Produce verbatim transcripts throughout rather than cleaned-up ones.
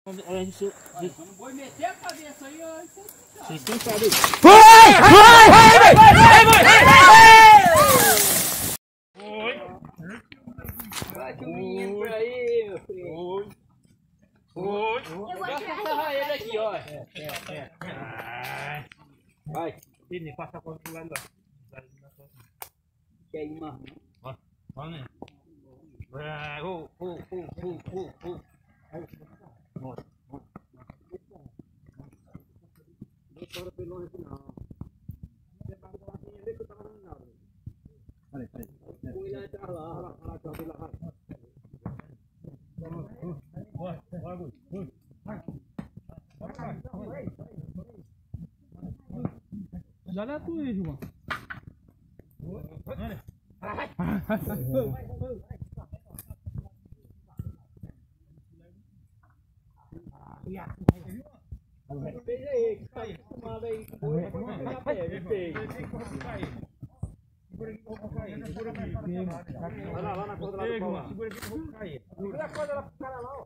Não vou meter a cabeça aí, ó. Vocês têm sabe? Vai! Vai! Vai! Vai! Oi! Bate o menino por aí, meu filho. Oi! Oi! Basta essa ele aqui, ó. É, é, é. Vai. Ele passa a porta pro lado lá. Que aí, mano. Ó, ó, né? Vai, ô, ô, ô, ô, ô, ô. Olha tu aí, João. Veja aí, que tá acostumado aí. Vai pegar pé, feio. Vai lá, lá na corda lá do pau lá. Segura aqui que eu vou cair. Segura a corda lá pro cara lá, ó.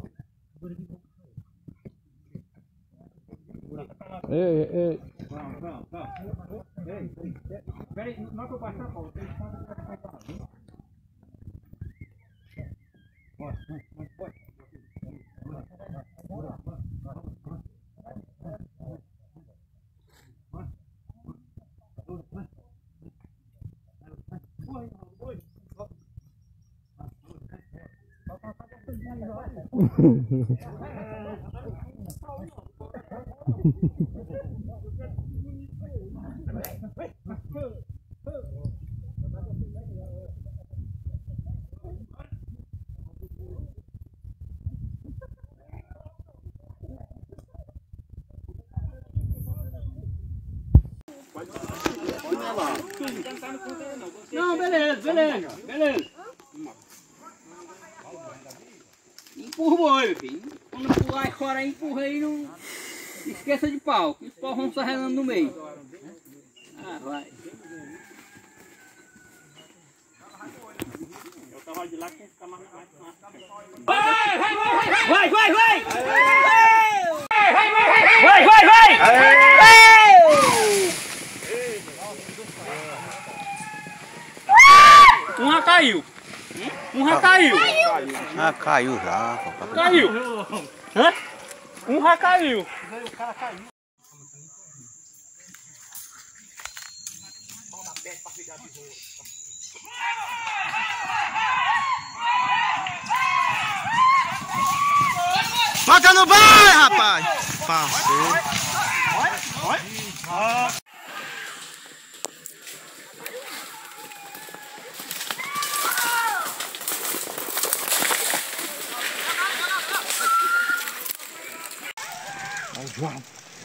Ei, ei. Vamos, vamos, vamos. Ei, espera aí, não é pra eu passar, Paulo. Tem que passar. Pode, pode, pode. Não, beleza, beleza, beleza. Empurra o boi, filho. Quando pular fora aí, empurra aí, não esqueça de pau. Os pau vão sarrando no meio. Ah, vai. Eu tava de lá que fica mais mais Vai, vai, vai, vai, vai, vai! Vai, vai, vai! Um já caiu. Um já caiu. Ah, caiu já. Caiu. Hã? Um já caiu. Bota no banho, rapaz! Passou. João.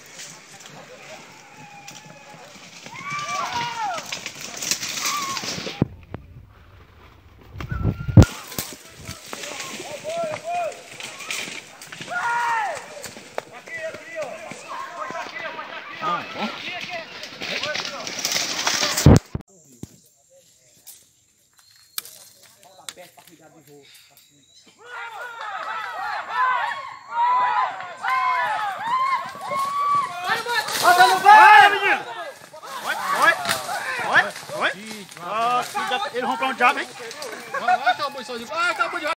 Ah, bom. Bota no banho, menino! Oi, oi, oi, oi. Ah, eles vão pra um diabo, hein? Vai, vai, acabou isso aí. Vai, acabou de